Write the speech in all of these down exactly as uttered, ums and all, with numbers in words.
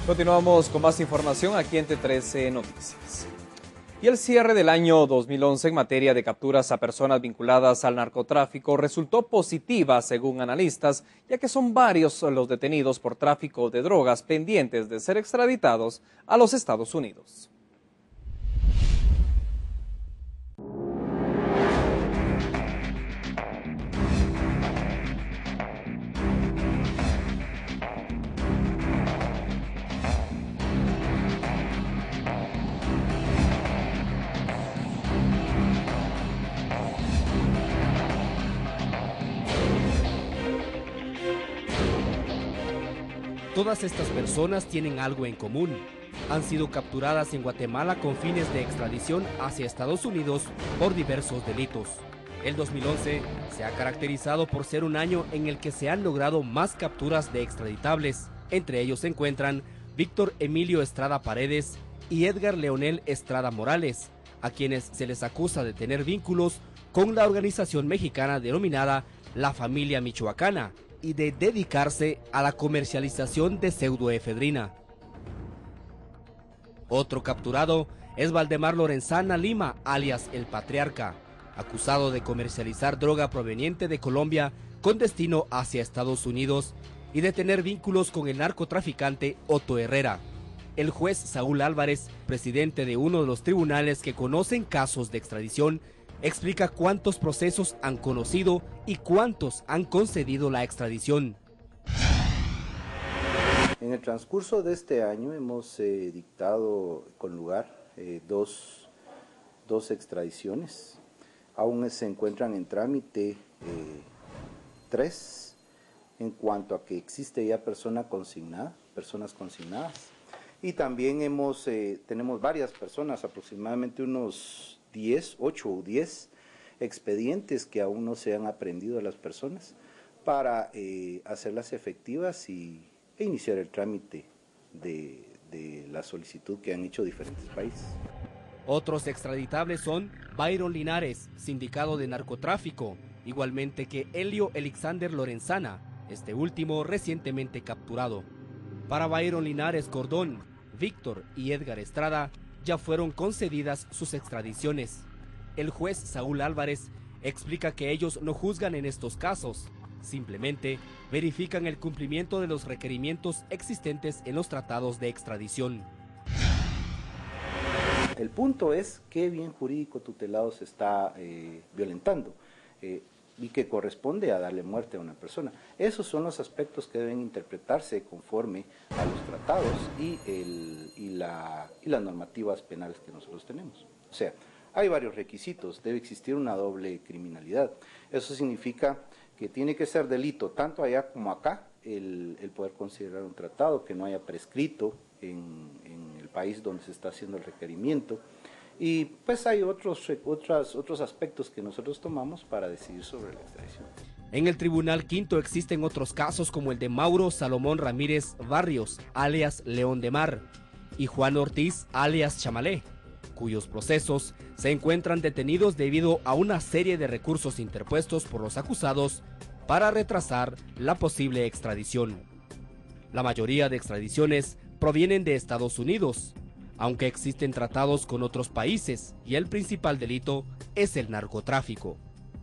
Continuamos con más información aquí en T trece Noticias. Y el cierre del año dos mil once en materia de capturas a personas vinculadas al narcotráfico resultó positiva según analistas, ya que son varios los detenidos por tráfico de drogas pendientes de ser extraditados a los Estados Unidos. Todas estas personas tienen algo en común. Han sido capturadas en Guatemala con fines de extradición hacia Estados Unidos por diversos delitos. El dos mil once se ha caracterizado por ser un año en el que se han logrado más capturas de extraditables. Entre ellos se encuentran Víctor Emilio Estrada Paredes y Edgar Leonel Estrada Morales, a quienes se les acusa de tener vínculos con la organización mexicana denominada La Familia Michoacana y de dedicarse a la comercialización de pseudoefedrina. Otro capturado es Valdemar Lorenzana Lima, alias El Patriarca, acusado de comercializar droga proveniente de Colombia con destino hacia Estados Unidos y de tener vínculos con el narcotraficante Otto Herrera. El juez Saúl Álvarez, presidente de uno de los tribunales que conocen casos de extradición, explica cuántos procesos han conocido y cuántos han concedido la extradición. En el transcurso de este año hemos eh, dictado con lugar eh, dos, dos extradiciones. Aún se encuentran en trámite eh, tres, en cuanto a que existe ya persona consignada, personas consignadas. Y también hemos, eh, tenemos varias personas, aproximadamente unos diez, ocho o diez expedientes que aún no se han aprehendido a las personas para eh, hacerlas efectivas y, e iniciar el trámite de, de la solicitud que han hecho diferentes países. Otros extraditables son Byron Linares, sindicado de narcotráfico, igualmente que Helio Elixander Lorenzana, este último recientemente capturado. Para Byron Linares Cordón, Víctor y Edgar Estrada ya fueron concedidas sus extradiciones. El juez Saúl Álvarez explica que ellos no juzgan en estos casos, simplemente verifican el cumplimiento de los requerimientos existentes en los tratados de extradición. El punto es qué bien jurídico tutelado se está eh, violentando eh, y que corresponde a darle muerte a una persona. Esos son los aspectos que deben interpretarse conforme a los tratados y, el, y, la, y las normativas penales que nosotros tenemos. O sea, hay varios requisitos, debe existir una doble criminalidad. Eso significa que tiene que ser delito tanto allá como acá, el, el poder considerar un tratado que no haya prescrito en, en el país donde se está haciendo el requerimiento. Y pues hay otros, otras, otros aspectos que nosotros tomamos para decidir sobre la extradición. En el Tribunal Quinto existen otros casos como el de Mauro Salomón Ramírez Barrios, alias León de Mar, y Juan Ortiz, alias Chamalé, cuyos procesos se encuentran detenidos debido a una serie de recursos interpuestos por los acusados para retrasar la posible extradición. La mayoría de extradiciones provienen de Estados Unidos, aunque existen tratados con otros países y el principal delito es el narcotráfico.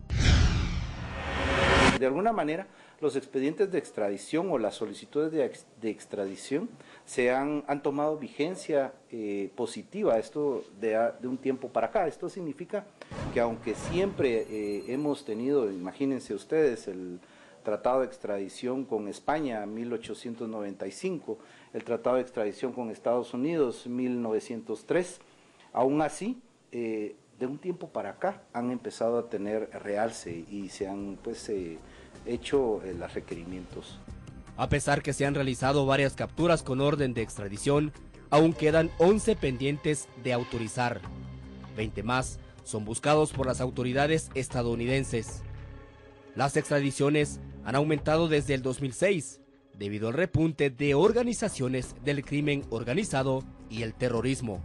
De alguna manera, los expedientes de extradición o las solicitudes de, ex, de extradición se han, han tomado vigencia eh, positiva, esto de, de un tiempo para acá. Esto significa que aunque siempre eh, hemos tenido, imagínense ustedes, el tratado de extradición con España en mil ochocientos noventa y cinco, el tratado de extradición con Estados Unidos en mil novecientos tres, aún así, eh, de un tiempo para acá han empezado a tener realce y se han pues eh, hecho eh, los requerimientos. A pesar que se han realizado varias capturas con orden de extradición, aún quedan once pendientes de autorizar. veinte más son buscados por las autoridades estadounidenses. Las extradiciones han aumentado desde el dos mil seis, debido al repunte de organizaciones del crimen organizado y el terrorismo.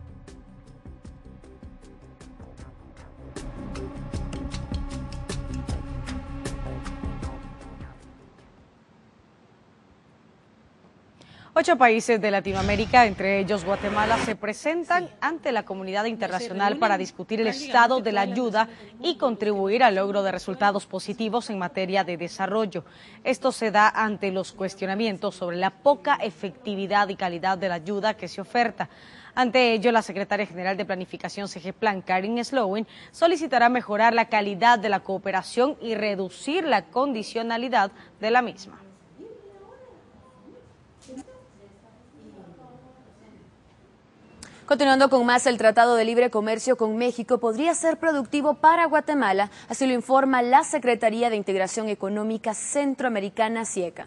Ocho países de Latinoamérica, entre ellos Guatemala, se presentan ante la comunidad internacional para discutir el estado de la ayuda y contribuir al logro de resultados positivos en materia de desarrollo. Esto se da ante los cuestionamientos sobre la poca efectividad y calidad de la ayuda que se oferta. Ante ello, la secretaria general de Planificación Segeplan, Karin Slowin, solicitará mejorar la calidad de la cooperación y reducir la condicionalidad de la misma. Continuando con más, el Tratado de Libre Comercio con México podría ser productivo para Guatemala, así lo informa la Secretaría de Integración Económica Centroamericana, SIECA.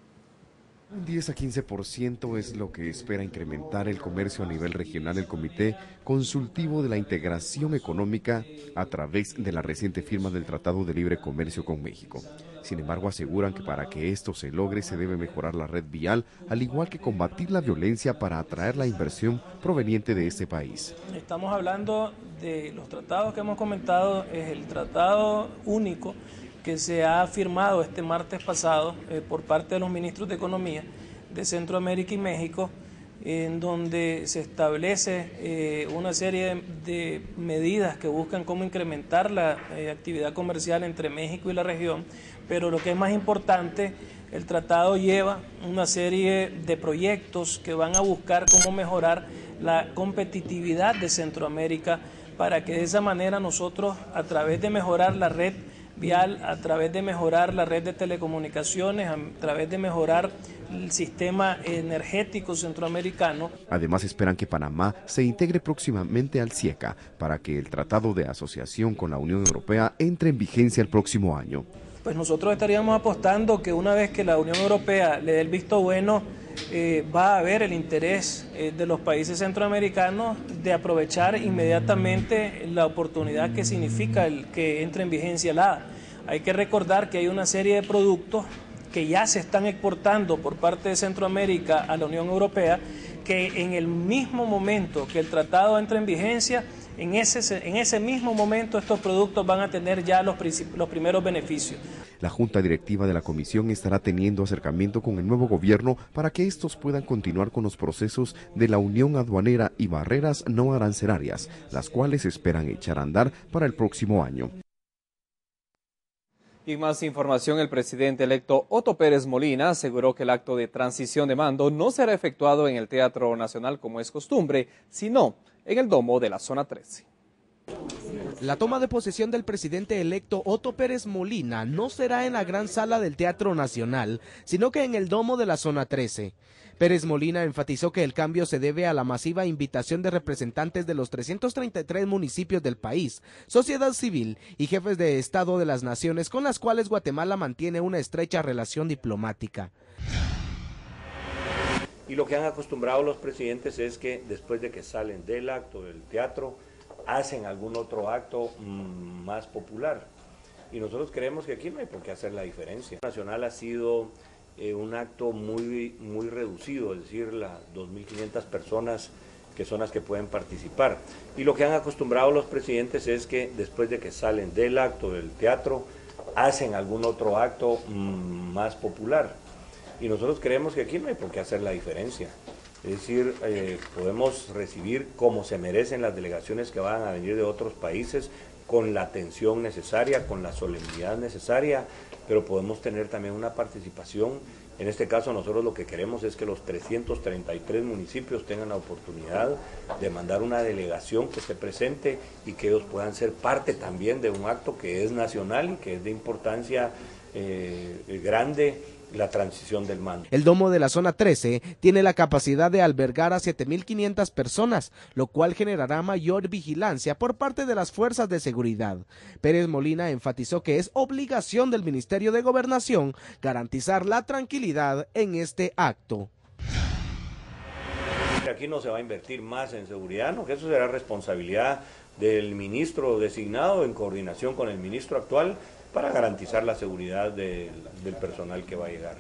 Un diez a quince por ciento es lo que espera incrementar el comercio a nivel regional el Comité Consultivo de la Integración Económica a través de la reciente firma del Tratado de Libre Comercio con México. Sin embargo, aseguran que para que esto se logre se debe mejorar la red vial, al igual que combatir la violencia para atraer la inversión proveniente de este país. Estamos hablando de los tratados que hemos comentado, es el tratado único que se ha firmado este martes pasado eh, por parte de los ministros de Economía de Centroamérica y México, en donde se establece eh, una serie de, de medidas que buscan cómo incrementar la eh, actividad comercial entre México y la región, pero lo que es más importante, el tratado lleva una serie de proyectos que van a buscar cómo mejorar la competitividad de Centroamérica para que de esa manera nosotros, a través de mejorar la red vial, a través de mejorar la red de telecomunicaciones, a través de mejorar el sistema energético centroamericano. Además, esperan que Panamá se integre próximamente al SIECA para que el Tratado de Asociación con la Unión Europea entre en vigencia el próximo año. Pues nosotros estaríamos apostando que una vez que la Unión Europea le dé el visto bueno, eh, va a haber el interés eh, de los países centroamericanos de aprovechar inmediatamente la oportunidad que significa el que entre en vigencia la A D A. Hay que recordar que hay una serie de productos que ya se están exportando por parte de Centroamérica a la Unión Europea, que en el mismo momento que el tratado entra en vigencia, en ese, en ese mismo momento estos productos van a tener ya los, los primeros beneficios. La Junta Directiva de la Comisión estará teniendo acercamiento con el nuevo gobierno para que estos puedan continuar con los procesos de la Unión Aduanera y barreras no arancelarias, las cuales esperan echar a andar para el próximo año. Y más información, el presidente electo Otto Pérez Molina aseguró que el acto de transición de mando no será efectuado en el Teatro Nacional como es costumbre, sino en el domo de la Zona trece. La toma de posesión del presidente electo Otto Pérez Molina no será en la gran sala del Teatro Nacional, sino que en el domo de la Zona trece. Pérez Molina enfatizó que el cambio se debe a la masiva invitación de representantes de los trescientos treinta y tres municipios del país, sociedad civil y jefes de Estado de las naciones con las cuales Guatemala mantiene una estrecha relación diplomática. Y lo que han acostumbrado los presidentes es que después de que salen del acto del teatro, hacen algún otro acto mmm, más popular. Y nosotros creemos que aquí no hay por qué hacer la diferencia. El Nacional ha sido eh, un acto muy, muy reducido, es decir, las dos mil quinientas personas que son las que pueden participar. Y lo que han acostumbrado los presidentes es que después de que salen del acto del teatro, hacen algún otro acto mmm, más popular. Y nosotros creemos que aquí no hay por qué hacer la diferencia. Es decir, eh, podemos recibir como se merecen las delegaciones que van a venir de otros países, con la atención necesaria, con la solemnidad necesaria, pero podemos tener también una participación. En este caso nosotros lo que queremos es que los trescientos treinta y tres municipios tengan la oportunidad de mandar una delegación que esté presente y que ellos puedan ser parte también de un acto que es nacional y que es de importancia eh, grande, la transición del mando. El domo de la Zona trece tiene la capacidad de albergar a siete mil quinientas personas, lo cual generará mayor vigilancia por parte de las fuerzas de seguridad. Pérez Molina enfatizó que es obligación del Ministerio de Gobernación garantizar la tranquilidad en este acto. Aquí no se va a invertir más en seguridad, ¿no? Que eso será responsabilidad del ministro designado en coordinación con el ministro actual, para garantizar la seguridad de, del personal que va a llegar.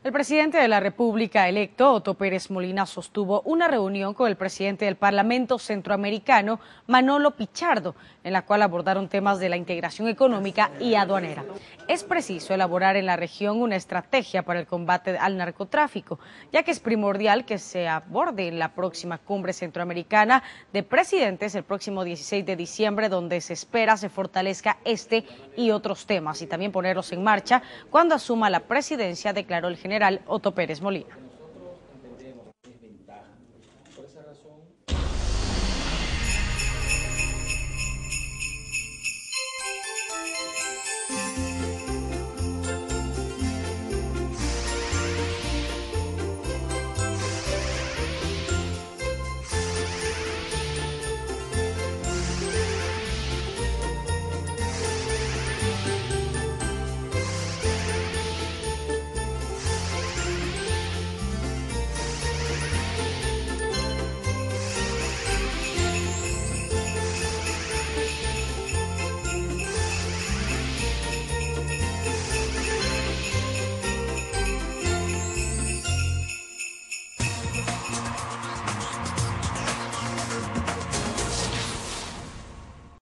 El presidente de la República electo, Otto Pérez Molina, sostuvo una reunión con el presidente del Parlamento Centroamericano, Manolo Pichardo, en la cual abordaron temas de la integración económica y aduanera. Es preciso elaborar en la región una estrategia para el combate al narcotráfico, ya que es primordial que se aborde en la próxima cumbre centroamericana de presidentes el próximo dieciséis de diciembre, donde se espera se fortalezca este y otros temas y también ponerlos en marcha cuando asuma la presidencia, declaró el general Otto Pérez Molina.